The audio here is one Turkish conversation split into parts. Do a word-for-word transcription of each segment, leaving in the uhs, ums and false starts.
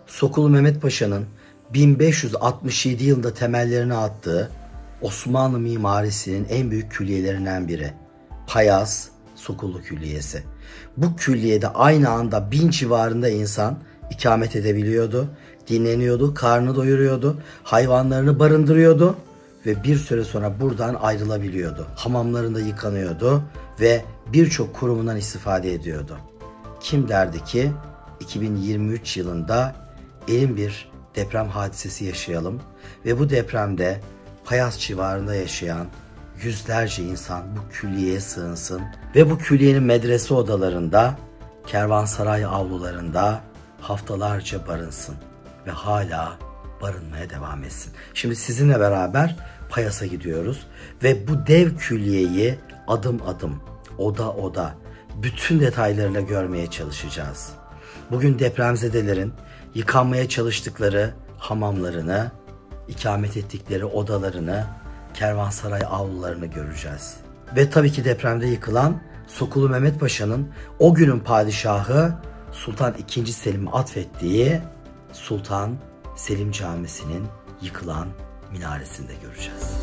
Sokulu Mehmet Paşa'nın bin beş yüz altmış yedi yılında temellerini attığı Osmanlı mimarisinin en büyük külliyelerinden biri. Payas Sokulu Külliyesi. Bu külliyede aynı anda bin civarında insan ikamet edebiliyordu, dinleniyordu, karnını doyuruyordu, hayvanlarını barındırıyordu ve bir süre sonra buradan ayrılabiliyordu. Hamamlarında yıkanıyordu ve birçok kurumundan istifade ediyordu. Kim derdi ki iki bin yirmi üç yılında elin bir deprem hadisesi yaşayalım ve bu depremde Payas civarında yaşayan yüzlerce insan bu külliyeye sığınsın ve bu külliyenin medrese odalarında, kervansaray avlularında haftalarca barınsın ve hala barınmaya devam etsin. Şimdi sizinle beraber Payas'a gidiyoruz ve bu dev külliyeyi adım adım, oda oda, bütün detaylarıyla görmeye çalışacağız. Bugün depremzedelerin yıkanmaya çalıştıkları hamamlarını, ikamet ettikleri odalarını, kervansaray avlularını göreceğiz. Ve tabii ki depremde yıkılan Sokulu Mehmet Paşa'nın o günün padişahı Sultan ikinci. Selim'e atfettiği Sultan Selim Camisi'nin yıkılan minaresini de göreceğiz.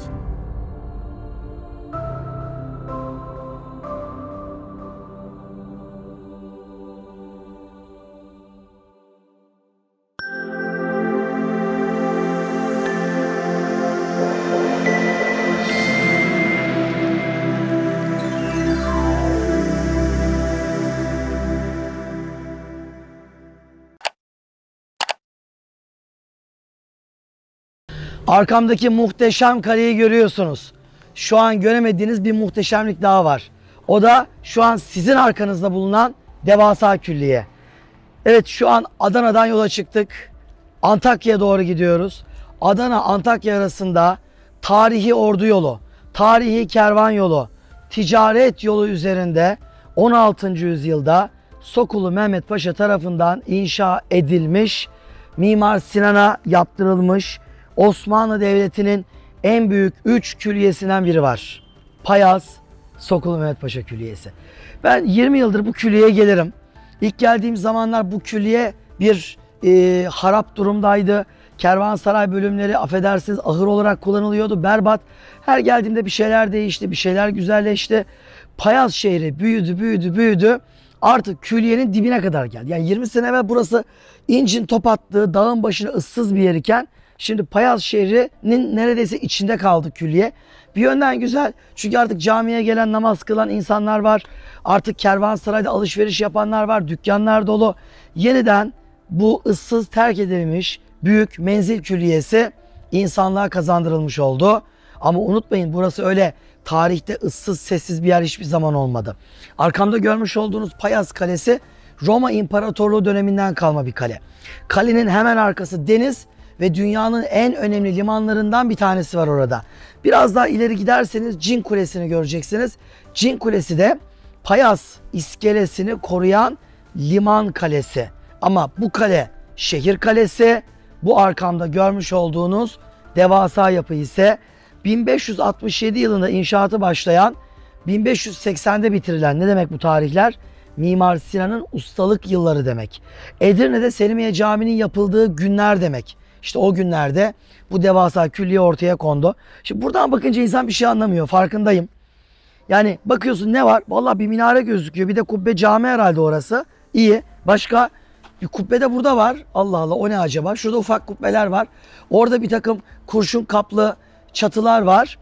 Arkamdaki muhteşem kaleyi görüyorsunuz. Şu an göremediğiniz bir muhteşemlik daha var. O da şu an sizin arkanızda bulunan devasa külliye. Evet, şu an Adana'dan yola çıktık. Antakya'ya doğru gidiyoruz. Adana-Antakya arasında tarihi ordu yolu, tarihi kervan yolu, ticaret yolu üzerinde on altıncı yüzyılda Sokulu Mehmet Paşa tarafından inşa edilmiş, Mimar Sinan'a yaptırılmış Osmanlı Devleti'nin en büyük üç külliyesinden biri var. Payas Sokulu Mehmet Paşa Külliyesi. Ben yirmi yıldır bu külliyeye gelirim. İlk geldiğim zamanlar bu külliye bir e, harap durumdaydı. Kervansaray bölümleri affedersiniz ahır olarak kullanılıyordu. Berbat. Her geldiğimde bir şeyler değişti, bir şeyler güzelleşti. Payas şehri büyüdü, büyüdü, büyüdü. Artık külliyenin dibine kadar geldi. Yani yirmi sene evvel burası incin top attığı, dağın başına ıssız bir yer iken şimdi Payas şehrinin neredeyse içinde kaldı külliye. Bir yönden güzel. Çünkü artık camiye gelen, namaz kılan insanlar var. Artık kervansarayda alışveriş yapanlar var. Dükkanlar dolu. Yeniden bu ıssız terk edilmiş büyük menzil külliyesi insanlığa kazandırılmış oldu. Ama unutmayın, burası öyle tarihte ıssız sessiz bir yer hiçbir zaman olmadı. Arkamda görmüş olduğunuz Payas Kalesi Roma İmparatorluğu döneminden kalma bir kale. Kalenin hemen arkası deniz ve dünyanın en önemli limanlarından bir tanesi var orada. Biraz daha ileri giderseniz Cin Kulesi'ni göreceksiniz. Cin Kulesi de Payas iskelesini koruyan liman kalesi. Ama bu kale şehir kalesi. Bu arkamda görmüş olduğunuz devasa yapı ise bin beş yüz altmış yedi yılında inşaatı başlayan, bin beş yüz seksende bitirilen, ne demek bu tarihler? Mimar Sinan'ın ustalık yılları demek. Edirne'de Selimiye Camii'nin yapıldığı günler demek. İşte o günlerde bu devasa külliye ortaya kondu. Şimdi buradan bakınca insan bir şey anlamıyor. Farkındayım. Yani bakıyorsun ne var? Vallahi bir minare gözüküyor. Bir de kubbe cami herhalde orası. İyi. Başka bir kubbe de burada var. Allah Allah, o ne acaba? Şurada ufak kubbeler var. Orada bir takım kurşun kaplı çatılar var.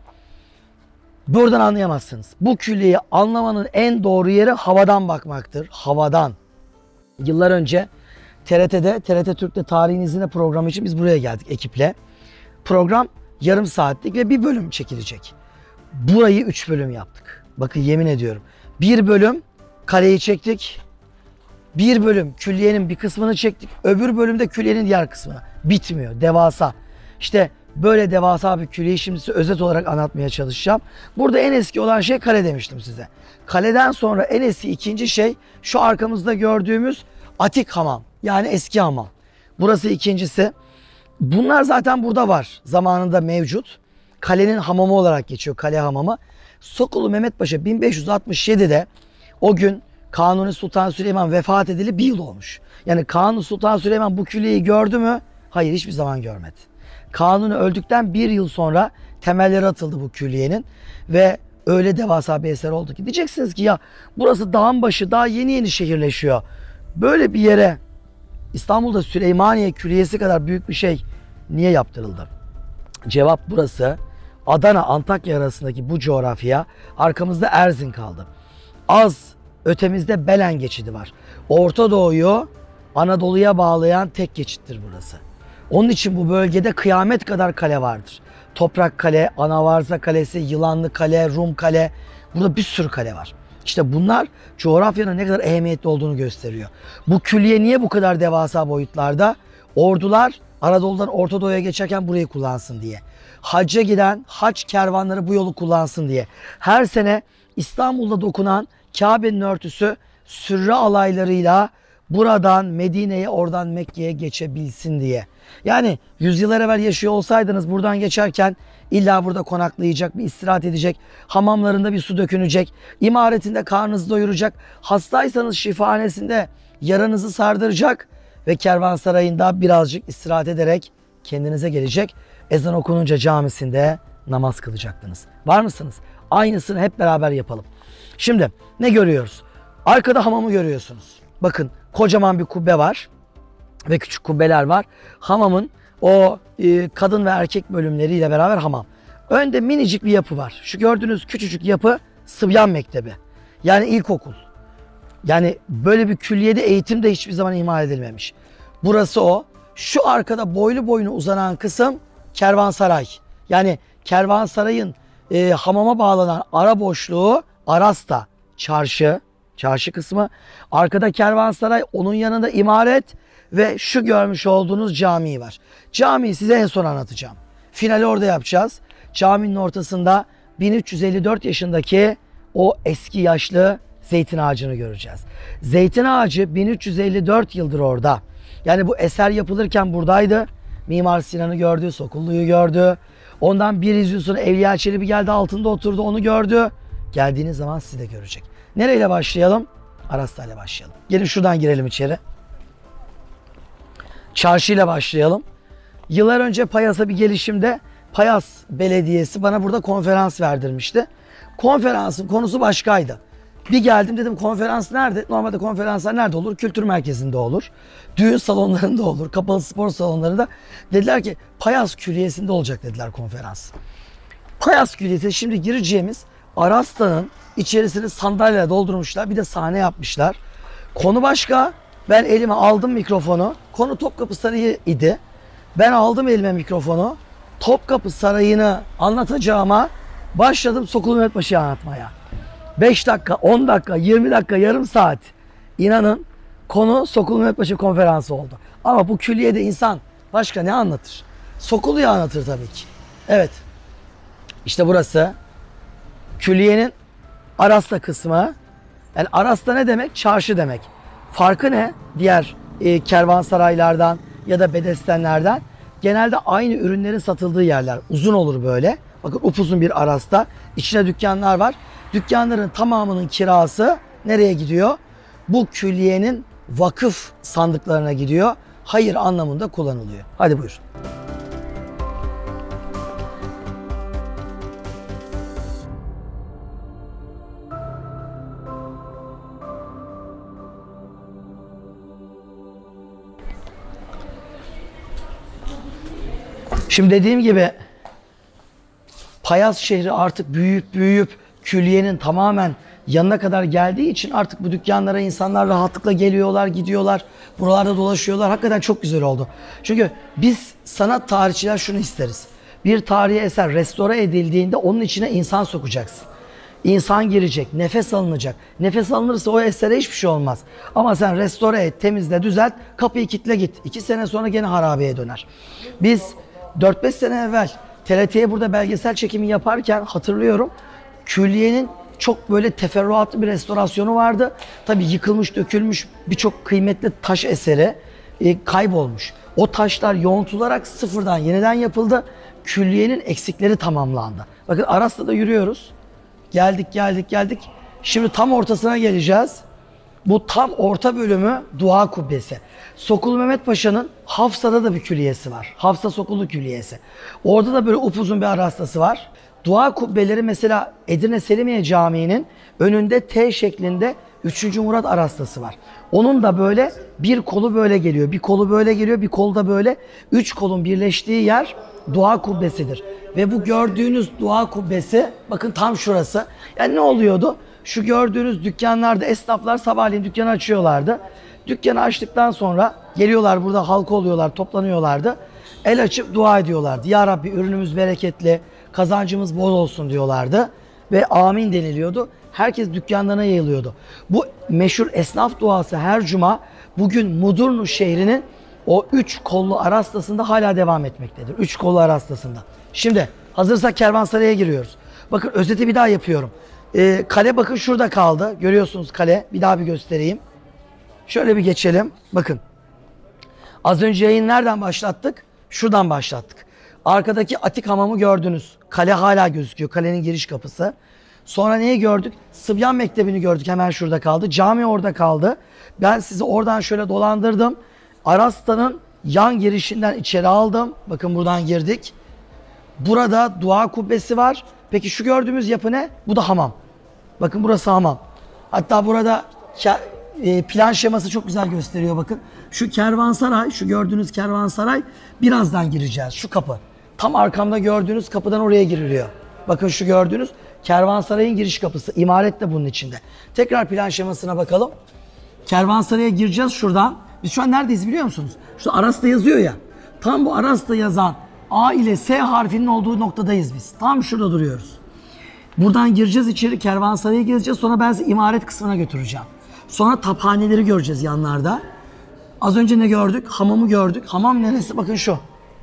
Buradan anlayamazsınız. Bu külliyeyi anlamanın en doğru yeri havadan bakmaktır. Havadan. Yıllar önce T R T'de, T R T Türk'te Tarihin İzinde programı için biz buraya geldik ekiple. Program yarım saatlik ve bir bölüm çekilecek. Burayı üç bölüm yaptık. Bakın yemin ediyorum. Bir bölüm kaleyi çektik. Bir bölüm külliyenin bir kısmını çektik. Öbür bölümde külliyenin diğer kısmını. Bitmiyor. Devasa. İşte böyle devasa bir külliyeyi şimdi size özet olarak anlatmaya çalışacağım. Burada en eski olan şey kale demiştim size. Kaleden sonra en eski ikinci şey şu arkamızda gördüğümüz Atik Hamam. Yani eski hamam. Burası ikincisi. Bunlar zaten burada var. Zamanında mevcut. Kalenin hamamı olarak geçiyor. Kale hamamı. Sokulu Mehmet Paşa bin beş yüz altmış yedide o gün Kanuni Sultan Süleyman vefat edeli bir yıl olmuş. Yani Kanuni Sultan Süleyman bu külliyeyi gördü mü? Hayır, hiçbir zaman görmedi. Kanuni öldükten bir yıl sonra temelleri atıldı bu külliyenin ve öyle devasa bir eser oldu ki. Diyeceksiniz ki ya burası dağın başı, daha yeni yeni şehirleşiyor. Böyle bir yere İstanbul'da Süleymaniye Külliyesi kadar büyük bir şey niye yaptırıldı? Cevap burası. Adana, Antakya arasındaki bu coğrafya, arkamızda Erzin kaldı. Az ötemizde Belen geçidi var. Orta Doğu'yu Anadolu'ya bağlayan tek geçittir burası. Onun için bu bölgede kıyamet kadar kale vardır. Toprak Kale, Anavarza Kalesi, Yılanlı Kale, Rum Kale. Burada bir sürü kale var. İşte bunlar coğrafyanın ne kadar ehemmiyetli olduğunu gösteriyor. Bu külliye niye bu kadar devasa boyutlarda? Ordular Anadolu'dan Orta Doğu'ya geçerken burayı kullansın diye. Hacca giden hac kervanları bu yolu kullansın diye. Her sene İstanbul'da dokunan Kabe'nin örtüsü sürre alaylarıyla buradan Medine'ye, oradan Mekke'ye geçebilsin diye. Yani yüzyıllar evvel yaşıyor olsaydınız buradan geçerken illa burada konaklayacak, bir istirahat edecek, hamamlarında bir su dökünecek, imaretinde karnınızı doyuracak, hastaysanız şifahanesinde yaranızı sardıracak ve kervansarayında birazcık istirahat ederek kendinize gelecek. Ezan okununca camisinde namaz kılacaktınız. Var mısınız? Aynısını hep beraber yapalım. Şimdi ne görüyoruz? Arkada hamamı görüyorsunuz. Bakın kocaman bir kubbe var ve küçük kubbeler var. Hamamın o e, kadın ve erkek bölümleriyle beraber hamam. Önde minicik bir yapı var. Şu gördüğünüz küçücük yapı Sıbyan Mektebi. Yani ilkokul. Yani böyle bir külliyede eğitim de hiçbir zaman ihmal edilmemiş. Burası o. Şu arkada boylu boyuna uzanan kısım Kervansaray. Yani Kervansaray'ın e, hamama bağlanan ara boşluğu Arasta çarşı. Çarşı kısmı. Arkada Kervansaray, onun yanında imaret ve şu görmüş olduğunuz cami var. Camiyi size en son anlatacağım. Finali orada yapacağız. Caminin ortasında bin üç yüz elli dört yaşındaki o eski yaşlı zeytin ağacını göreceğiz. Zeytin ağacı bin üç yüz elli dört yıldır orada. Yani bu eser yapılırken buradaydı. Mimar Sinan'ı gördü, Sokullu'yu gördü. Ondan bir yüzyıl sonra Evliya Çelebi geldi, altında oturdu, onu gördü. Geldiğiniz zaman sizi de görecek. Nereyle başlayalım? Arasta ile başlayalım. Gelin şuradan girelim içeri. Çarşıyla başlayalım. Yıllar önce Payas'a bir gelişimde Payas Belediyesi bana burada konferans verdirmişti. Konferansın konusu başkaydı. Bir geldim, dedim konferans nerede? Normalde konferanslar nerede olur? Kültür merkezinde olur. Düğün salonlarında olur. Kapalı spor salonlarında. Dediler ki Payas Külliyesi'nde olacak dediler konferans. Payas Külliyesi, şimdi gireceğimiz Arasta'nın içerisini sandalyeyle doldurmuşlar. Bir de sahne yapmışlar. Konu başka. Ben elime aldım mikrofonu. Konu Topkapı Sarayı idi. Ben aldım elime mikrofonu. Topkapı Sarayı'nı anlatacağıma başladım Sokulu Mehmet Paşa'yı anlatmaya. beş dakika, on dakika, yirmi dakika, yarım saat. İnanın konu Sokulu Mehmet Paşa konferansı oldu. Ama bu külliyede insan başka ne anlatır? Sokulu'yu anlatır tabii ki. Evet. İşte burası külliyenin Arasta kısmı. Yani Arasta ne demek? Çarşı demek. Farkı ne? Diğer e, kervansaraylardan ya da bedestenlerden. Genelde aynı ürünlerin satıldığı yerler. Uzun olur böyle. Bakın upuzun bir Arasta. İçine dükkanlar var. Dükkanların tamamının kirası nereye gidiyor? Bu külliyenin vakıf sandıklarına gidiyor. Hayır anlamında kullanılıyor. Hadi buyur. Şimdi dediğim gibi Payas şehri artık büyüyüp büyüyüp külliyenin tamamen yanına kadar geldiği için artık bu dükkanlara insanlar rahatlıkla geliyorlar, gidiyorlar. Buralarda dolaşıyorlar. Hakikaten çok güzel oldu. Çünkü biz sanat tarihçiler şunu isteriz. Bir tarihi eser restore edildiğinde onun içine insan sokacaksın. İnsan girecek, nefes alınacak. Nefes alınırsa o esere hiçbir şey olmaz. Ama sen restore et, temizle, düzelt, kapıyı kilitle git. İki sene sonra gene harabeye döner. Biz dört beş sene evvel T R T'ye burada belgesel çekimi yaparken hatırlıyorum. Külliyenin çok böyle teferruatlı bir restorasyonu vardı. Tabii yıkılmış, dökülmüş birçok kıymetli taş eseri e, kaybolmuş. O taşlar yoğuntularak sıfırdan yeniden yapıldı. Külliyenin eksikleri tamamlandı. Bakın Arasta'da yürüyoruz. Geldik, geldik, geldik. Şimdi tam ortasına geleceğiz. Bu tam orta bölümü dua kubbesi. Sokulu Mehmet Paşa'nın Hafsa'da da bir külliyesi var. Hafsa Sokulu Külliyesi. Orada da böyle upuzun bir arastası var. Dua kubbeleri mesela Edirne Selimiye Camii'nin önünde T şeklinde üçüncü Murat arastası var. Onun da böyle bir kolu böyle geliyor, bir kolu böyle geliyor, bir kolu da böyle. Üç kolun birleştiği yer dua kubbesidir. Ve bu gördüğünüz dua kubbesi bakın tam şurası. Yani ne oluyordu? Şu gördüğünüz dükkanlarda esnaflar sabahleyin dükkanı açıyorlardı. Dükkanı açtıktan sonra geliyorlar, burada halka oluyorlar, toplanıyorlardı. El açıp dua ediyorlardı. Ya Rabbi ürünümüz bereketli, kazancımız bol olsun diyorlardı. Ve amin deniliyordu. Herkes dükkanlarına yayılıyordu. Bu meşhur esnaf duası her cuma bugün Mudurnu şehrinin o üç kollu arastasında hala devam etmektedir. Üç kollu arastasında. Şimdi hazırsak Kervansaray'a giriyoruz. Bakın özeti bir daha yapıyorum. Ee, kale bakın şurada kaldı. Görüyorsunuz kale. Bir daha bir göstereyim. Şöyle bir geçelim. Bakın. Az önce yayın nereden başlattık? Şuradan başlattık. Arkadaki Atik Hamamı gördünüz. Kale hala gözüküyor. Kalenin giriş kapısı. Sonra neyi gördük? Sıbyan Mektebi'ni gördük. Hemen şurada kaldı. Cami orada kaldı. Ben sizi oradan şöyle dolandırdım. Arasta'nın yan girişinden içeri aldım. Bakın buradan girdik. Burada dua kubbesi var. Peki şu gördüğümüz yapı ne? Bu da hamam. Bakın burası hamam. Hatta burada plan şeması çok güzel gösteriyor bakın. Şu kervansaray, şu gördüğünüz kervansaray birazdan gireceğiz. Şu kapı. Tam arkamda gördüğünüz kapıdan oraya giriliyor. Bakın şu gördüğünüz kervansarayın giriş kapısı. İmaret de bunun içinde. Tekrar plan şemasına bakalım. Kervansaray'a gireceğiz şuradan. Biz şu an neredeyiz biliyor musunuz? Şu Arasta yazıyor ya. Tam bu Arasta yazan A ile S harfinin olduğu noktadayız biz. Tam şurada duruyoruz. Buradan gireceğiz içeri, Kervansaray'a gezeceğiz. Sonra ben sizi imaret kısmına götüreceğim. Sonra taphaneleri göreceğiz yanlarda. Az önce ne gördük? Hamamı gördük. Hamam neresi? Bakın şu.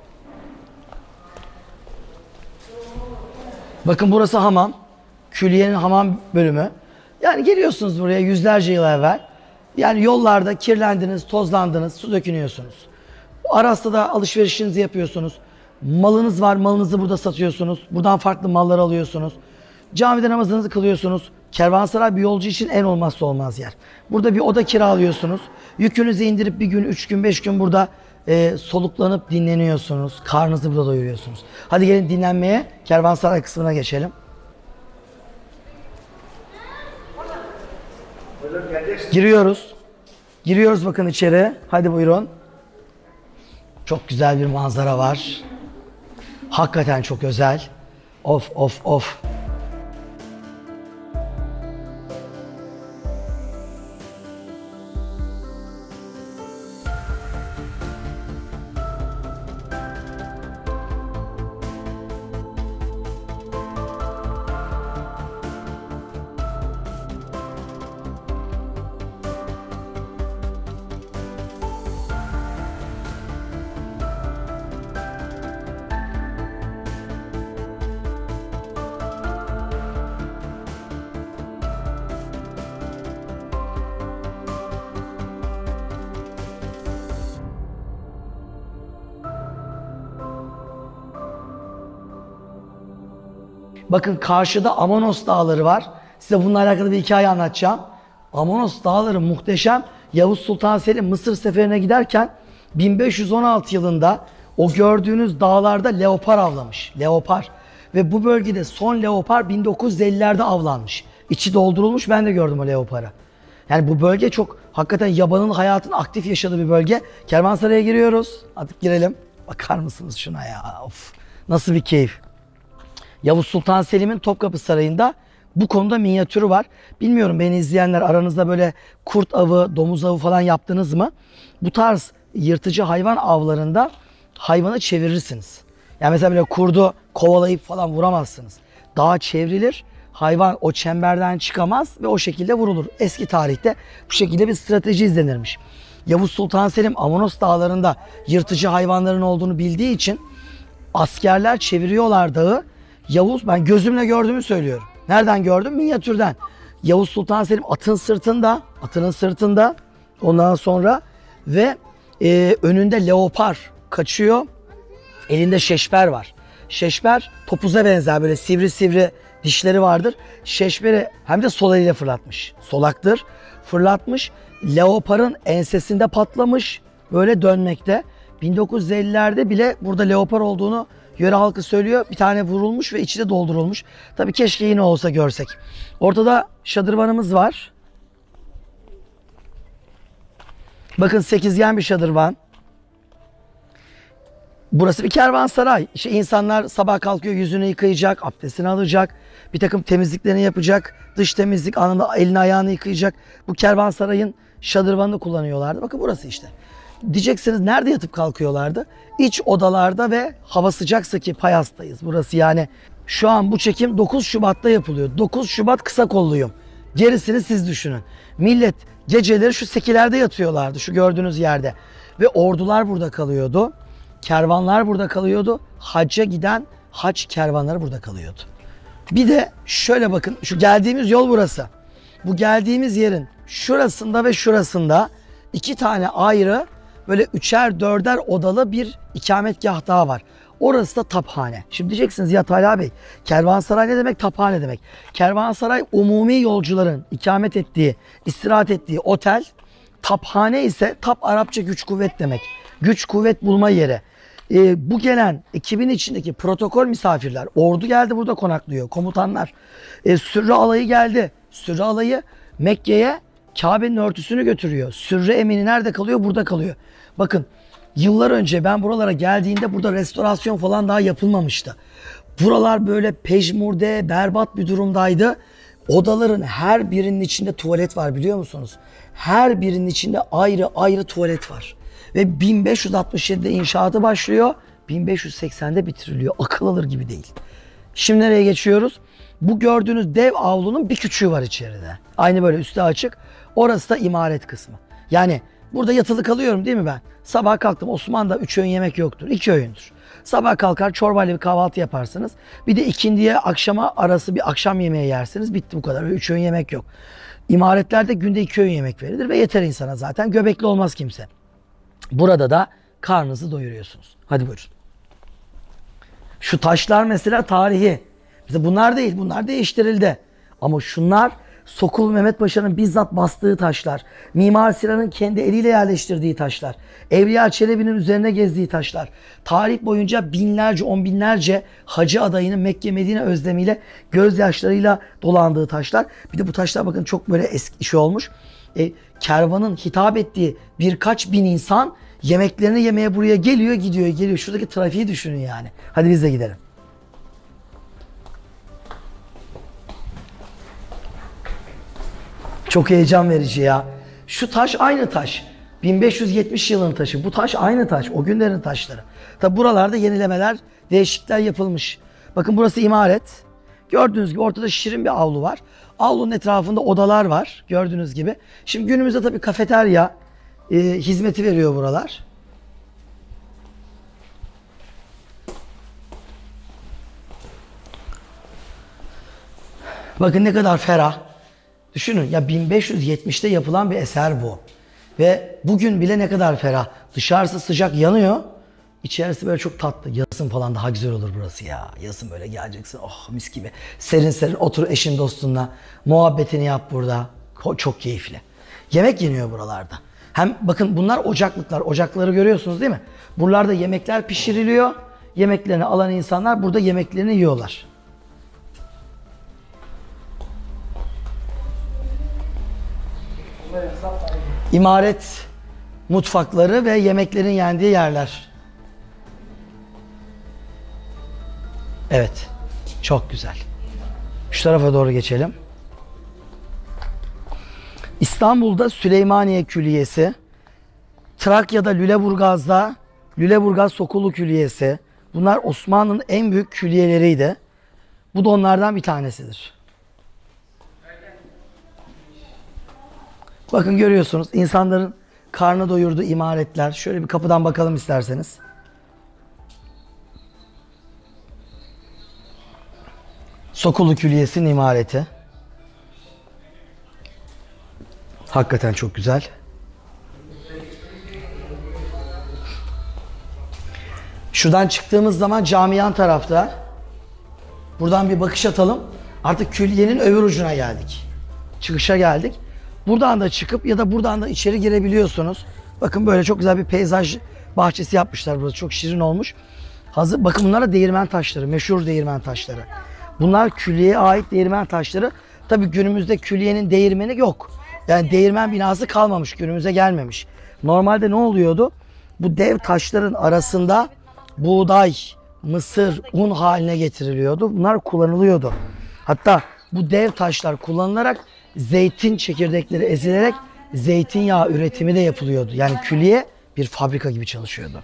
Bakın burası hamam. Külliyenin hamam bölümü. Yani geliyorsunuz buraya yüzlerce yıl evvel. Yani yollarda kirlendiniz, tozlandınız, su dökünüyorsunuz. Arasta'da alışverişinizi yapıyorsunuz. Malınız var, malınızı burada satıyorsunuz. Buradan farklı mallar alıyorsunuz. Camide namazınızı kılıyorsunuz. Kervansaray bir yolcu için en olmazsa olmaz yer. Burada bir oda kiralıyorsunuz. Yükünüzü indirip bir gün, üç gün, beş gün burada e, soluklanıp dinleniyorsunuz. Karnınızı burada doyuruyorsunuz. Hadi gelin dinlenmeye, Kervansaray kısmına geçelim. Giriyoruz. Giriyoruz bakın içeri. Hadi buyurun. Çok güzel bir manzara var. Hakikaten çok özel. Of of of. Bakın karşıda Amonos Dağları var. Size bununla alakalı bir hikaye anlatacağım. Amonos Dağları muhteşem. Yavuz Sultan Selim Mısır seferine giderken bin beş yüz on altı yılında o gördüğünüz dağlarda leopar avlamış. Leopar. Ve bu bölgede son leopar bin dokuz yüz ellilerde avlanmış. İçi doldurulmuş, ben de gördüm o leoparı. Yani bu bölge çok hakikaten yabanın hayatın aktif yaşadığı bir bölge. Kervansaray'a giriyoruz. Artık girelim. Bakar mısınız şuna ya? Of. Nasıl bir keyif. Yavuz Sultan Selim'in Topkapı Sarayı'nda bu konuda minyatürü var. Bilmiyorum beni izleyenler aranızda böyle kurt avı, domuz avı falan yaptınız mı? Bu tarz yırtıcı hayvan avlarında hayvanı çevirirsiniz. Yani mesela böyle kurdu kovalayıp falan vuramazsınız. Dağa çevrilir, hayvan o çemberden çıkamaz ve o şekilde vurulur. Eski tarihte bu şekilde bir strateji izlenirmiş. Yavuz Sultan Selim Amonos Dağları'nda yırtıcı hayvanların olduğunu bildiği için askerler çeviriyorlar dağı. Yavuz, ben gözümle gördüğümü söylüyorum. Nereden gördüm? Minyatürden. Yavuz Sultan Selim atın sırtında, atının sırtında ondan sonra ve e, önünde leopar kaçıyor. Elinde şeşper var. Şeşper topuza benzer böyle sivri sivri dişleri vardır. Şeşmeri hem de sol eliyle fırlatmış. Solaktır. Fırlatmış. Leoparın ensesinde patlamış. Böyle dönmekte. bin dokuz yüz ellilerde bile burada leopar olduğunu yöre halkı söylüyor. Bir tane vurulmuş ve içi de doldurulmuş. Tabii keşke yine olsa görsek. Ortada şadırvanımız var. Bakın sekizgen bir şadırvan. Burası bir kervansaray. İşte insanlar sabah kalkıyor, yüzünü yıkayacak, abdestini alacak, bir takım temizliklerini yapacak, dış temizlik anında elini ayağını yıkayacak. Bu kervansarayın şadırvanını kullanıyorlardı. Bakın burası işte. Diyeceksiniz nerede yatıp kalkıyorlardı? İç odalarda ve hava sıcaksa ki Payas'tayız. Burası yani şu an bu çekim dokuz Şubat'ta yapılıyor. dokuz Şubat kısa kolluyum. Gerisini siz düşünün. Millet geceleri şu sekilerde yatıyorlardı, şu gördüğünüz yerde. Ve ordular burada kalıyordu. Kervanlar burada kalıyordu. Hacca giden hac kervanları burada kalıyordu. Bir de şöyle bakın, şu geldiğimiz yol burası. Bu geldiğimiz yerin şurasında ve şurasında iki tane ayrı böyle üçer dörder odalı bir ikametgah daha var. Orası da taphane. Şimdi diyeceksiniz ya Talha Bey, kervansaray ne demek, taphane demek? Kervansaray umumi yolcuların ikamet ettiği, istirahat ettiği otel. Taphane ise tap Arapça güç kuvvet demek. Güç kuvvet bulma yeri. Ee, bu gelen ekibin içindeki protokol misafirler, ordu geldi burada konaklıyor, komutanlar. Ee, Sürre alayı geldi. Sürre alayı Mekke'ye Kabe'nin örtüsünü götürüyor. Sürre emini nerede kalıyor? Burada kalıyor. Bakın yıllar önce ben buralara geldiğinde burada restorasyon falan daha yapılmamıştı. Buralar böyle pejmurde, berbat bir durumdaydı. Odaların her birinin içinde tuvalet var, biliyor musunuz? Her birinin içinde ayrı ayrı tuvalet var. Ve bin beş yüz altmış yedide inşaatı başlıyor. bin beş yüz seksende bitiriliyor. Akıl alır gibi değil. Şimdi nereye geçiyoruz? Bu gördüğünüz dev avlunun bir küçüğü var içeride. Aynı böyle üstü açık. Orası da imaret kısmı. Yani burada yatılı kalıyorum değil mi ben? Sabah kalktım. Osmanlı'da üç öğün yemek yoktur. iki öğündür. Sabah kalkar çorbayla bir kahvaltı yaparsınız. Bir de ikindiye akşama arası bir akşam yemeği yersiniz. Bitti bu kadar. Öyle üç öğün yemek yok. İmaretlerde günde iki öğün yemek verilir ve yeter insana zaten. Göbekli olmaz kimse. Burada da karnınızı doyuruyorsunuz. Hadi buyurun. Şu taşlar mesela tarihi. Mesela bunlar değil. Bunlar değiştirildi. Ama şunlar Sokul Mehmet Paşa'nın bizzat bastığı taşlar. Mimar Sinan'ın kendi eliyle yerleştirdiği taşlar. Evliya Çelebi'nin üzerine gezdiği taşlar. Tarih boyunca binlerce, on binlerce hacı adayının Mekke Medine özlemiyle, gözyaşlarıyla dolandığı taşlar. Bir de bu taşlar bakın çok böyle eski şey olmuş. E, kervanın hitap ettiği birkaç bin insan yemeklerini yemeye buraya geliyor, gidiyor, geliyor. Şuradaki trafiği düşünün yani. Hadi biz de gidelim. Çok heyecan verici ya. Şu taş aynı taş. bin beş yüz yetmiş yılın taşı. Bu taş aynı taş. O günlerin taşları. Tabi buralarda yenilemeler, değişiklikler yapılmış. Bakın burası imaret. Gördüğünüz gibi ortada şirin bir avlu var. Avlunun etrafında odalar var. Gördüğünüz gibi. Şimdi günümüzde tabii kafeterya e, hizmeti veriyor buralar. Bakın ne kadar ferah. Düşünün ya, bin beş yüz yetmişte yapılan bir eser bu. Ve bugün bile ne kadar ferah. Dışarısı sıcak yanıyor. İçerisi böyle çok tatlı. Yazın falan daha güzel olur burası ya. Yazın böyle geleceksin. Oh mis gibi. Serin serin otur eşin dostunla. Muhabbetini yap burada. Çok keyifli. Yemek yeniyor buralarda. Hem bakın bunlar ocaklıklar. Ocakları görüyorsunuz değil mi? Buralarda yemekler pişiriliyor. Yemeklerini alan insanlar burada yemeklerini yiyorlar. İmaret mutfakları ve yemeklerin yendiği yerler. Evet. Çok güzel. Şu tarafa doğru geçelim. İstanbul'da Süleymaniye Külliyesi, Trakya'da Lüleburgaz'da Lüleburgaz Sokulu Külliyesi. Bunlar Osmanlı'nın en büyük külliyeleriydi. Bu da onlardan bir tanesidir. Bakın görüyorsunuz insanların karnı doyurduğu imaretler. Şöyle bir kapıdan bakalım isterseniz. Sokulu Külliyesi'nin imareti. Hakikaten çok güzel. Şuradan çıktığımız zaman cami yan tarafta. Buradan bir bakış atalım. Artık külliyenin öbür ucuna geldik. Çıkışa geldik. Buradan da çıkıp ya da buradan da içeri girebiliyorsunuz. Bakın böyle çok güzel bir peyzaj bahçesi yapmışlar burada. Çok şirin olmuş. Hazır, bakın bunlar da değirmen taşları. Meşhur değirmen taşları. Bunlar külliyeye ait değirmen taşları. Tabii günümüzde külliyenin değirmeni yok. Yani değirmen binası kalmamış. Günümüze gelmemiş. Normalde ne oluyordu? Bu dev taşların arasında buğday, mısır, un haline getiriliyordu. Bunlar kullanılıyordu. Hatta bu dev taşlar kullanılarak zeytin çekirdekleri ezilerek zeytinyağı üretimi de yapılıyordu. Yani külliye bir fabrika gibi çalışıyordu.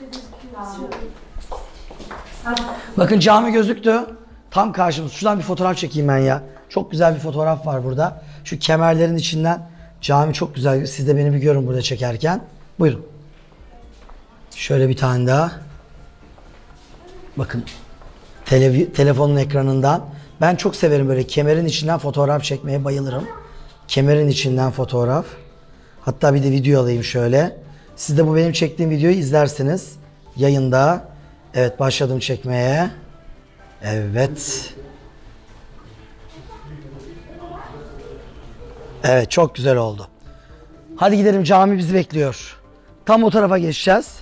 Bakın cami gözüktü. Tam karşımız. Şuradan bir fotoğraf çekeyim ben ya. Çok güzel bir fotoğraf var burada. Şu kemerlerin içinden cami çok güzel. Siz de beni bir görün burada çekerken. Buyurun. Şöyle bir tane daha. Bakın. Tele telefonun ekranından. Ben çok severim böyle kemerin içinden fotoğraf çekmeye bayılırım. Kemerin içinden fotoğraf. Hatta bir de video alayım şöyle. Siz de bu benim çektiğim videoyu izlersiniz. Yayında. Evet, başladım çekmeye. Evet. Evet, çok güzel oldu. Hadi gidelim, cami bizi bekliyor. Tam o tarafa geçeceğiz.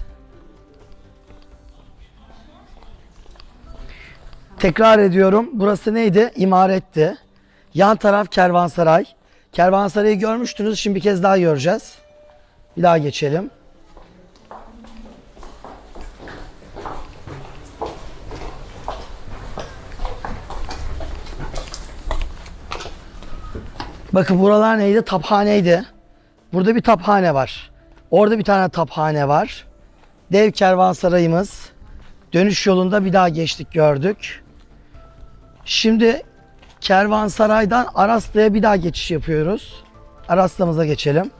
Tekrar ediyorum. Burası neydi? İmaretti. Yan taraf kervansaray. Kervansarayı görmüştünüz. Şimdi bir kez daha göreceğiz. Bir daha geçelim. Bakın buralar neydi? Taphaneydi. Burada bir taphane var. Orada bir tane taphane var. Dev kervansarayımız. Dönüş yolunda bir daha geçtik, gördük. Şimdi Kervansaray'dan Araslı'ya bir daha geçiş yapıyoruz. Araslı'mıza geçelim.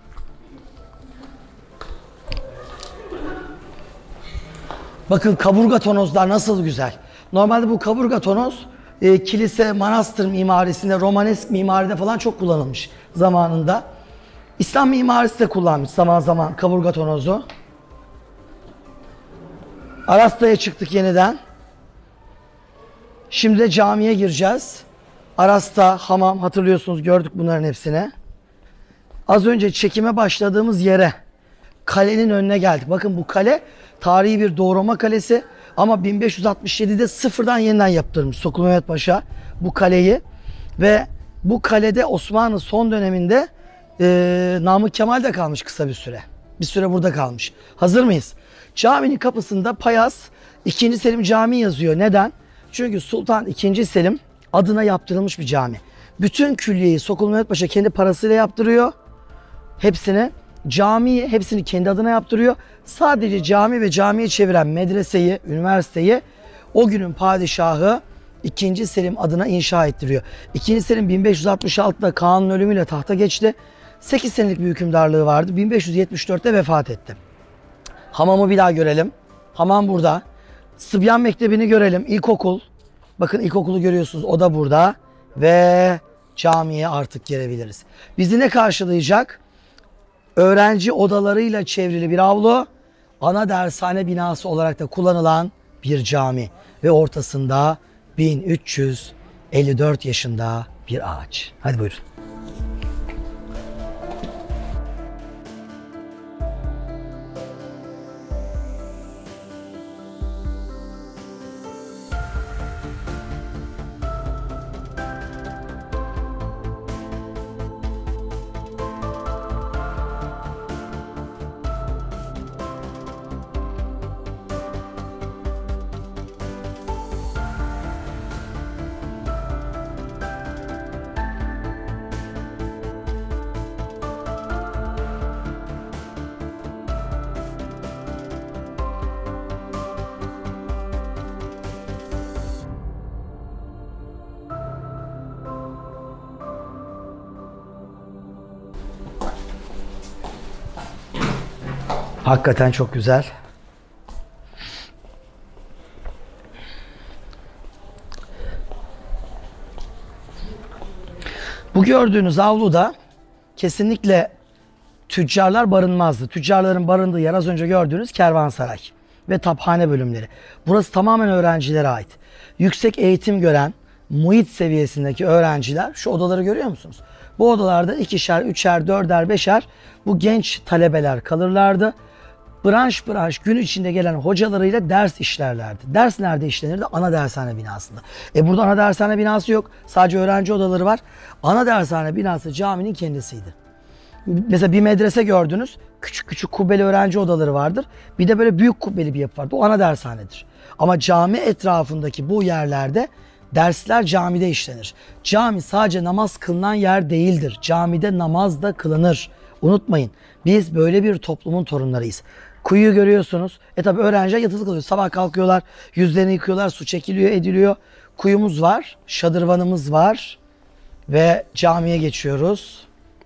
Bakın kaburga tonozlar nasıl güzel. Normalde bu kaburga tonoz e, kilise, manastır mimarisinde, romanesk mimaride falan çok kullanılmış zamanında. İslam mimarisi de kullanmış zaman zaman kaburga tonozu. Araslı'ya çıktık yeniden. Şimdi de camiye gireceğiz. Aras'ta hamam, hatırlıyorsunuz, gördük bunların hepsini. Az önce çekime başladığımız yere, kalenin önüne geldik. Bakın bu kale tarihi bir Doğu kalesi ama bin beş yüz altmış yedide sıfırdan yeniden yaptırmış Sokul Mehmet Paşa bu kaleyi. Ve bu kalede Osmanlı son döneminde e, Namık Kemal de kalmış kısa bir süre. Bir süre burada kalmış. Hazır mıyız? Caminin kapısında Payas ikinci. Selim Camii yazıyor. Neden? Çünkü Sultan ikinci. Selim adına yaptırılmış bir cami. Bütün külliyeyi Sokul Mehmet Paşa kendi parasıyla yaptırıyor. Hepsini. Camiyi hepsini kendi adına yaptırıyor. Sadece cami ve camiyi çeviren medreseyi, üniversiteyi o günün padişahı ikinci. Selim adına inşa ettiriyor. ikinci. Selim bin beş yüz altmış altıda Kaan'ın ölümüyle tahta geçti. sekiz senelik bir hükümdarlığı vardı. bin beş yüz yetmiş dörtte vefat etti. Hamamı bir daha görelim. Hamam burada. Sıbyan Mektebi'ni görelim. İlkokul. Bakın ilkokulu görüyorsunuz. O da burada. Ve camiye artık girebiliriz. Bizi ne karşılayacak? Öğrenci odalarıyla çevrili bir avlu. Ana dershane binası olarak da kullanılan bir cami. Ve ortasında bin üç yüz elli dört yaşında bir ağaç. Hadi buyurun. Hakikaten çok güzel. Bu gördüğünüz avluda kesinlikle tüccarlar barınmazdı. Tüccarların barındığı yer az önce gördüğünüz kervansaray ve taphane bölümleri. Burası tamamen öğrencilere ait. Yüksek eğitim gören, muhit seviyesindeki öğrenciler şu odaları görüyor musunuz? Bu odalarda ikişer, üçer, dörder, beşer bu genç talebeler kalırlardı. Branş branş gün içinde gelen hocalarıyla ders işlerlerdi. Ders nerede işlenirdi? Ana dershane binasında. E burada ana dershane binası yok. Sadece öğrenci odaları var. Ana dershane binası caminin kendisiydi. Mesela bir medrese gördünüz. Küçük küçük kubbeli öğrenci odaları vardır. Bir de böyle büyük kubbeli bir yapı vardır. O ana dershanedir. Ama cami etrafındaki bu yerlerde dersler camide işlenir. Cami sadece namaz kılınan yer değildir. Camide namaz da kılınır. Unutmayın. Biz böyle bir toplumun torunlarıyız. Kuyuyu görüyorsunuz. E tabi öğrenciler yatılı kalıyor. Sabah kalkıyorlar, yüzlerini yıkıyorlar, su çekiliyor, ediliyor. Kuyumuz var, şadırvanımız var ve camiye geçiyoruz.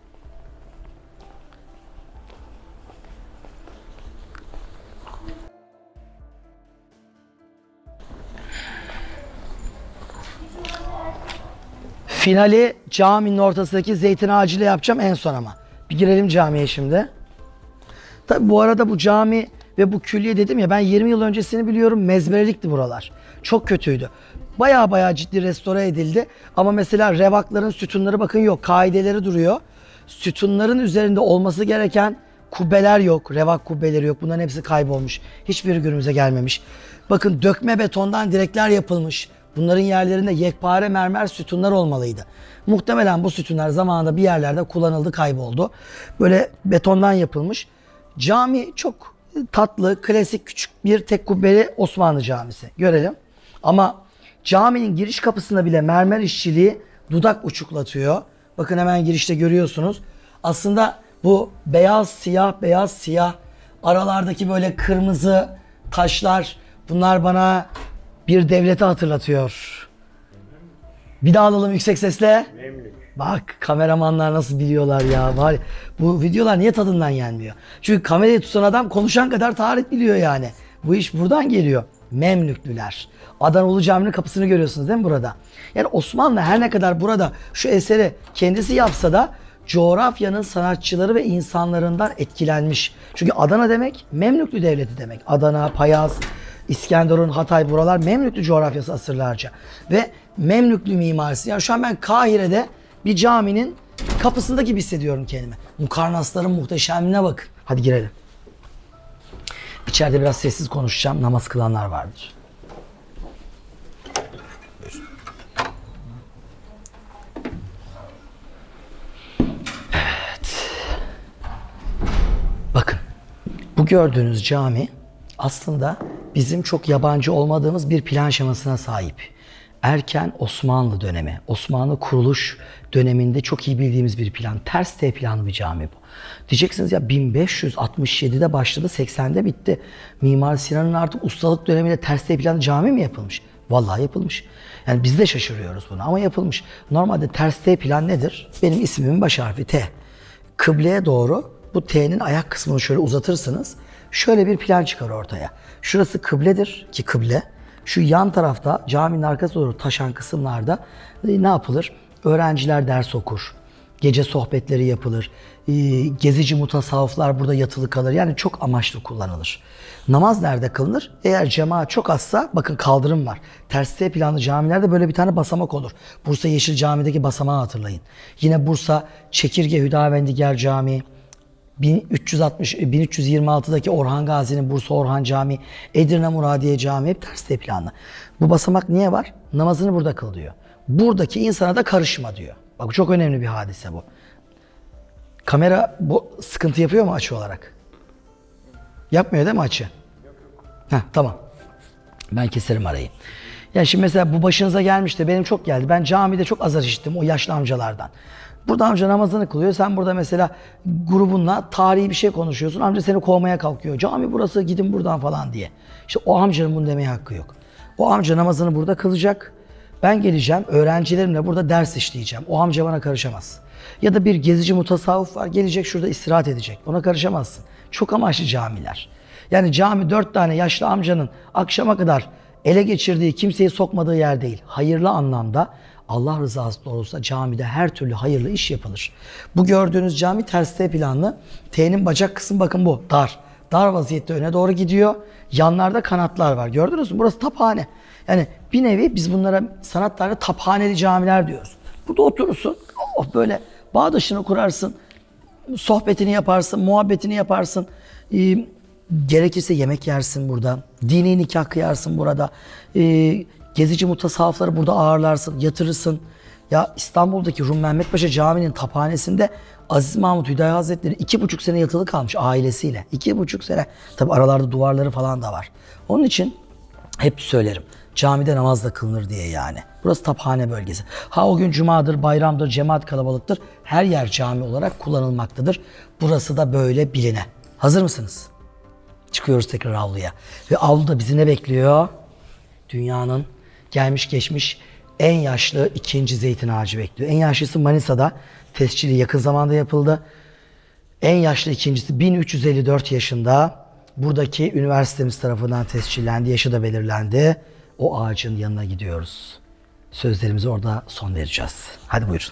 Finali caminin ortasındaki zeytin ağacıyla yapacağım en son ama. Bir girelim camiye şimdi. Tabi bu arada bu cami ve bu külliye dedim ya ben yirmi yıl öncesini biliyorum, mezberelikti buralar. Çok kötüydü. Baya baya ciddi restore edildi. Ama mesela revakların sütunları bakın yok. Kaideleri duruyor. Sütunların üzerinde olması gereken kubbeler yok. Revak kubbeleri yok. Bunların hepsi kaybolmuş. Hiçbiri günümüze gelmemiş. Bakın dökme betondan direkler yapılmış. Bunların yerlerinde yekpare mermer sütunlar olmalıydı. Muhtemelen bu sütunlar zamanında bir yerlerde kullanıldı, kayboldu. Böyle betondan yapılmış. Cami çok tatlı, klasik küçük bir tek kubbeli Osmanlı camisi. Görelim. Ama caminin giriş kapısında bile mermer işçiliği dudak uçuklatıyor. Bakın hemen girişte görüyorsunuz. Aslında bu beyaz siyah beyaz siyah aralardaki böyle kırmızı taşlar, bunlar bana bir devleti hatırlatıyor. Bir daha alalım yüksek sesle. Memlük. Bak kameramanlar nasıl biliyorlar ya. Var. Bu videolar niye tadından yenmiyor? Çünkü kamerayı tutan adam konuşan kadar tarih biliyor yani. Bu iş buradan geliyor. Memlüklüler. Adanalı Camii'nin kapısını görüyorsunuz değil mi burada? Yani Osmanlı her ne kadar burada şu eseri kendisi yapsa da coğrafyanın sanatçıları ve insanlarından etkilenmiş. Çünkü Adana demek Memlüklü devleti demek. Adana, Payas, İskenderun, Hatay, buralar Memlüklü coğrafyası asırlarca. Ve Memlüklü mimarisi. Yani şu an ben Kahire'de bir caminin kapısında gibi hissediyorum kendimi. Mukarnasların muhteşemliğine bakın. Hadi girelim. İçeride biraz sessiz konuşacağım. Namaz kılanlar vardır. Evet. Bakın. Bu gördüğünüz cami aslında bizim çok yabancı olmadığımız bir plan şemasına sahip. Erken Osmanlı dönemi, Osmanlı kuruluş döneminde çok iyi bildiğimiz bir plan. Ters T planlı bir cami bu. Diyeceksiniz ya bin beş yüz altmış yedide başladı, seksende bitti. Mimar Sinan'ın artık ustalık döneminde ters T planlı cami mi yapılmış? Vallahi yapılmış. Yani biz de şaşırıyoruz buna ama yapılmış. Normalde ters T plan nedir? Benim ismimin baş harfi T. Kıbleye doğru bu T'nin ayak kısmını şöyle uzatırsınız. Şöyle bir plan çıkar ortaya. Şurası kıbledir ki kıble. Şu yan tarafta caminin arkası doğru taşan kısımlarda ne yapılır? Öğrenciler ders okur. Gece sohbetleri yapılır. Gezici mutasavvıflar burada yatılı kalır. Yani çok amaçlı kullanılır. Namaz nerede kılınır? Eğer cemaat çok azsa bakın kaldırım var. Ters T planlı camilerde böyle bir tane basamak olur. Bursa Yeşil Cami'deki basamağı hatırlayın. Yine Bursa Çekirge Hüdavendigar Camii, bin üç yüz altmış bin üç yüz yirmi altıdaki Orhan Gazi'nin Bursa Orhan Camii, Edirne Muradiye Camii hep ters T planlı. Bu basamak niye var? Namazını burada kıl diyor. Buradaki insana da karışma diyor. Bak bu çok önemli bir hadise bu. Kamera bu sıkıntı yapıyor mu açı olarak? Yapmıyor değil mi açı? Heh, tamam. Ben keserim arayı. Yani şimdi mesela bu başınıza gelmişti. Benim çok geldi. Ben camide çok azar işittim o yaşlı amcalardan. Burada amca namazını kılıyor. Sen burada mesela grubunla tarihi bir şey konuşuyorsun. Amca seni kovmaya kalkıyor. Cami burası, gidin buradan falan diye. İşte o amcanın bunu demeye hakkı yok. O amca namazını burada kılacak. Ben geleceğim, öğrencilerimle burada ders işleyeceğim. O amca bana karışamaz. Ya da bir gezici mutasavvıf var, gelecek şurada istirahat edecek. Ona karışamazsın. Çok amaçlı camiler. Yani cami dört tane yaşlı amcanın akşama kadar ele geçirdiği, kimseyi sokmadığı yer değil. Hayırlı anlamda Allah rızası doğrultusunda camide her türlü hayırlı iş yapılır. Bu gördüğünüz cami ters T planlı. T'nin bacak kısmı bakın bu. Dar. dar vaziyette öne doğru gidiyor. Yanlarda kanatlar var. Gördünüz mü? Burası taphane. Yani bir nevi biz bunlara sanat tarihinde taphaneli camiler diyoruz. Burada oturursun. Oh, böyle bağdaşını kurarsın. Sohbetini yaparsın, muhabbetini yaparsın. Ee, gerekirse yemek yersin burada. Dini nikah kıyarsın burada. Ee, gezici mutasavvıfları burada ağırlarsın, yatırırsın. Ya İstanbul'daki Rum Mehmet Paşa Camii'nin taphanesinde Aziz Mahmut Hüdayi Hazretleri iki buçuk sene yatılı kalmış ailesiyle. İki buçuk sene. Tabi aralarda duvarları falan da var. Onun için hep söylerim. Camide namaz da kılınır diye yani. Burası taphane bölgesi. Ha o gün cumadır, bayramdır, cemaat kalabalıktır. Her yer cami olarak kullanılmaktadır. Burası da böyle biline. Hazır mısınız? Çıkıyoruz tekrar avluya. Ve avluda bizi ne bekliyor? Dünyanın gelmiş geçmiş en yaşlı ikinci zeytin ağacı bekliyor. En yaşlısı Manisa'da. Tescili yakın zamanda yapıldı. En yaşlı ikincisi bin üç yüz elli dört yaşında. Buradaki üniversitemiz tarafından tescillendi. Yaşı da belirlendi. O ağacın yanına gidiyoruz. Sözlerimizi orada son vereceğiz. Hadi buyurun.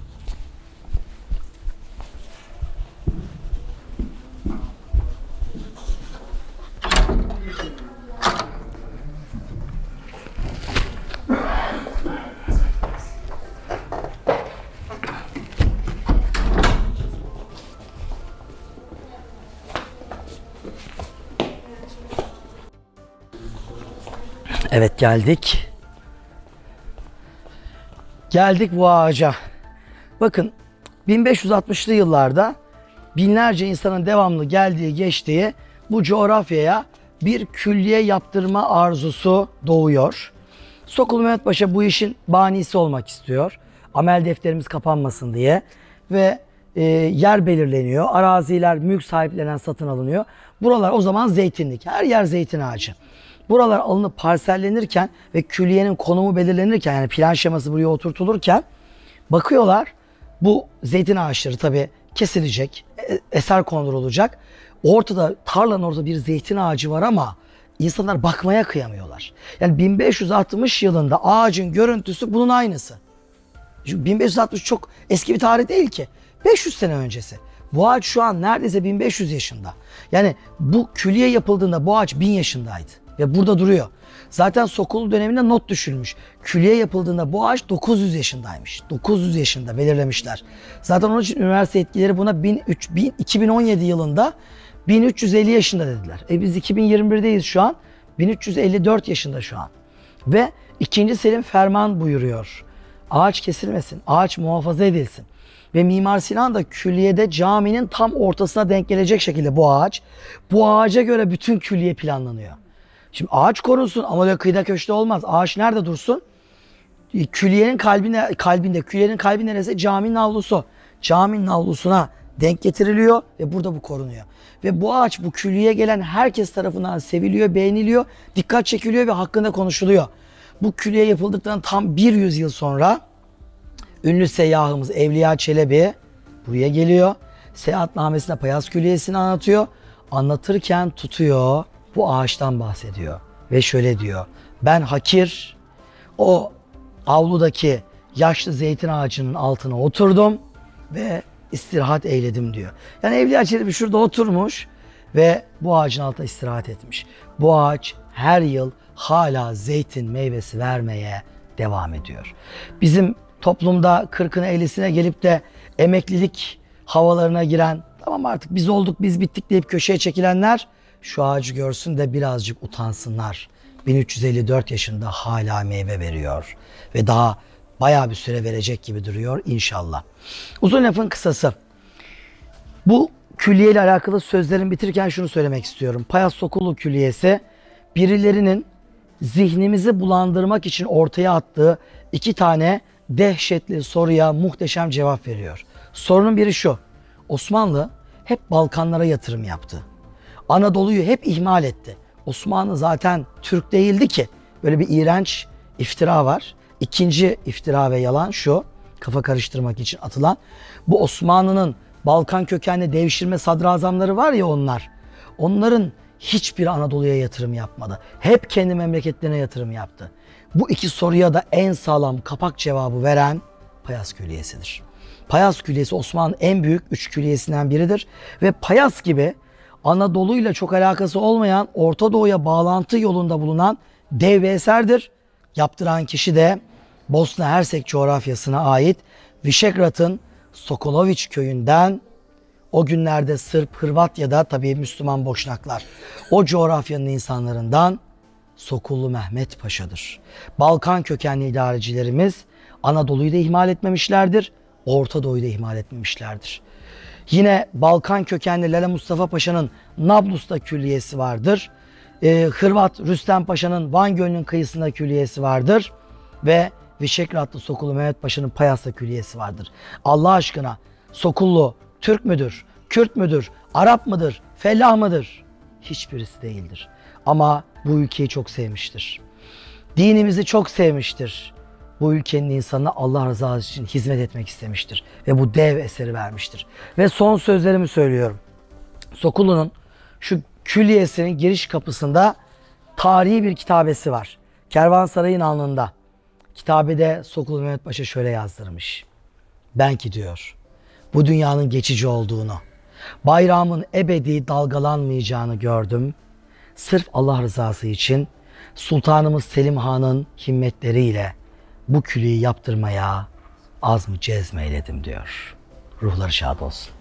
Evet geldik. Geldik bu ağaca. Bakın bin beş yüz altmışlı yıllarda binlerce insanın devamlı geldiği geçtiği bu coğrafyaya bir külliye yaptırma arzusu doğuyor. Sokulu Mehmet Paşa bu işin banisi olmak istiyor. Amel defterimiz kapanmasın diye. Ve e, yer belirleniyor. Araziler mülk sahiplerinden satın alınıyor. Buralar o zaman zeytinlik. Her yer zeytin ağacı. Buralar alınıp parsellenirken ve külliyenin konumu belirlenirken yani plan şeması buraya oturtulurken bakıyorlar bu zeytin ağaçları tabii kesilecek, eser kondurulacak. Ortada tarlanın ortada bir zeytin ağacı var ama insanlar bakmaya kıyamıyorlar. Yani bin beş yüz altmış yılında ağacın görüntüsü bunun aynısı. Çünkü bin beş yüz altmış çok eski bir tarih değil ki. beş yüz sene öncesi. Bu ağaç şu an neredeyse bin beş yüz yaşında. Yani bu külliye yapıldığında bu ağaç bin yaşındaydı. Ve burada duruyor. Zaten Sokulu döneminde not düşülmüş. Külliye yapıldığında bu ağaç dokuz yüz yaşındaymış. dokuz yüz yaşında belirlemişler. Zaten onun için üniversite etkileri buna iki bin on yedi yılında bin üç yüz elli yaşında dediler. E biz iki bin yirmi birdeyiz şu an. bin üç yüz elli dört yaşında şu an. Ve ikinci Selim ferman buyuruyor. Ağaç kesilmesin, ağaç muhafaza edilsin. Ve Mimar Sinan da külliyede caminin tam ortasına denk gelecek şekilde bu ağaç. Bu ağaca göre bütün külliye planlanıyor. Şimdi ağaç korunsun ama öyle kıyıda köşede olmaz. Ağaç nerede dursun? Külliyenin kalbine, kalbinde, külliyenin kalbi neresi? Caminin avlusu. Caminin avlusuna denk getiriliyor ve burada bu korunuyor. Ve bu ağaç bu külliyeye gelen herkes tarafından seviliyor, beğeniliyor, dikkat çekiliyor ve hakkında konuşuluyor. Bu külliye yapıldıktan tam bir yüz yıl sonra ünlü seyyahımız Evliya Çelebi buraya geliyor. Seyahatnamesinde Payas Külliyesi'ni anlatıyor. Anlatırken tutuyor. Bu ağaçtan bahsediyor. Ve şöyle diyor. Ben hakir o avludaki yaşlı zeytin ağacının altına oturdum ve istirahat eyledim diyor. Yani Evliya Çelebi şurada oturmuş ve bu ağacın altında istirahat etmiş. Bu ağaç her yıl hala zeytin meyvesi vermeye devam ediyor. Bizim toplumda kırkına ellisine gelip de emeklilik havalarına giren, tamam artık biz olduk biz bittik deyip köşeye çekilenler şu ağacı görsün de birazcık utansınlar. bin üç yüz elli dört yaşında hala meyve veriyor ve daha bayağı bir süre verecek gibi duruyor inşallah. Uzun lafın kısası. Bu külliye ile alakalı sözlerimi bitirirken şunu söylemek istiyorum. Payas Sokulu Külliyesi birilerinin zihnimizi bulandırmak için ortaya attığı iki tane dehşetli soruya muhteşem cevap veriyor. Sorunun biri şu. Osmanlı hep Balkanlara yatırım yaptı. Anadolu'yu hep ihmal etti. Osmanlı zaten Türk değildi ki. Böyle bir iğrenç iftira var. İkinci iftira ve yalan şu. Kafa karıştırmak için atılan. Bu Osmanlı'nın Balkan kökenli devşirme sadrazamları var ya onlar. Onların hiçbir Anadolu'ya yatırım yapmadı. Hep kendi memleketlerine yatırım yaptı. Bu iki soruya da en sağlam kapak cevabı veren Payas Külliyesi'dir. Payas Külliyesi Osmanlı'nın en büyük üç külliyesinden biridir. Ve Payas gibi Anadolu'yla çok alakası olmayan, Orta Doğu'ya bağlantı yolunda bulunan dev bir eserdir. Yaptıran kişi de Bosna Hersek coğrafyasına ait Višegrad'ın Sokolović köyünden, o günlerde Sırp, Hırvat ya da tabii Müslüman Boşnaklar, o coğrafyanın insanlarından Sokullu Mehmet Paşa'dır. Balkan kökenli idarecilerimiz Anadolu'yu da ihmal etmemişlerdir, Orta Doğu'yu da ihmal etmemişlerdir. Yine Balkan kökenli Lale Mustafa Paşa'nın Nablus'ta külliyesi vardır. Ee, Hırvat Rüstem Paşa'nın Van Gölü'nün kıyısında külliyesi vardır. Ve Višegradlı Sokullu Mehmet Paşa'nın Payas'ta külliyesi vardır. Allah aşkına Sokullu Türk müdür, Kürt müdür, Arap mıdır, Fellah mıdır? Hiçbirisi değildir. Ama bu ülkeyi çok sevmiştir. Dinimizi çok sevmiştir. Bu ülkenin insanına Allah rızası için hizmet etmek istemiştir. Ve bu dev eseri vermiştir. Ve son sözlerimi söylüyorum. Sokullu'nun şu külliyesinin giriş kapısında tarihi bir kitabesi var. Kervansaray'ın alnında. Kitabede Sokullu Mehmet Paşa şöyle yazdırmış. Ben ki diyor, bu dünyanın geçici olduğunu, bayrağımın ebedi dalgalanmayacağını gördüm. Sırf Allah rızası için Sultanımız Selim Han'ın himmetleriyle bu külliyi yaptırmaya az mı cezmeyledim diyor. Ruhları şad olsun.